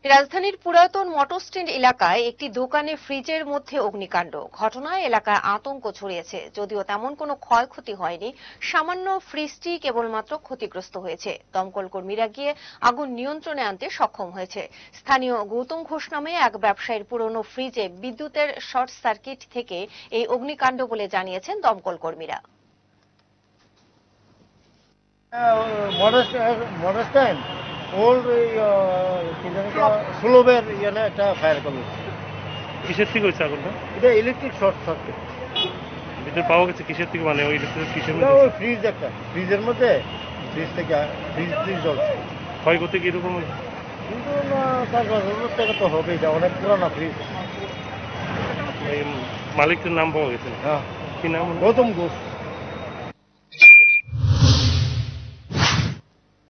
রাজধানীর পুরাতন motor stand এলাকায় একটি দোকানে ফ্রিজের মধ্যে অগ্নিকাণ্ড। ঘটনায় এলাকায় আতঙ্ক ছড়িয়েছে। যদিও তেমন কোনো ক্ষয়ক্ষতি হয়নি, সামান্য ফ্রিজটি কেবলমাত্র ক্ষতিগ্রস্ত হয়েছে। দমকল কর্মীরা গিয়ে আগুন নিয়ন্ত্রণে আনতে সক্ষম হয়েছে। স্থানীয় গৌতম ঘোষ নামে এক ব্যবসায়ীর পুরনো ফ্রিজে বিদ্যুতের শর্ট সার্কিট থেকে এই অগ্নিকাণ্ড বলে জানিয়েছেন দমকল কর্মীরা। মডেস্টাইন ওল্ড সুলভের একটা ফায়ার করলো। কিসের থেকে হয়েছে আগুনটা? এটা ইলেকট্রিক শর্ট সার্কিট। ভিতরে পাওয়া গেছে কিসের থেকে, মানে ওই ইলেকট্রিক কিসের ওই মধ্যে? ফ্রিজ একটা, ফ্রিজের মধ্যে ফ্রিজ জ্বলছে। ক্ষয়ক্ষতি কিরকম? কিন্তু না, 5,000 টাকা তো হবে, এটা অনেক পুরানো ফ্রিজ। এই মালিকের নাম পাওয়া গেছে? হ্যাঁ, কি নাম? গৌতম ঘোষ।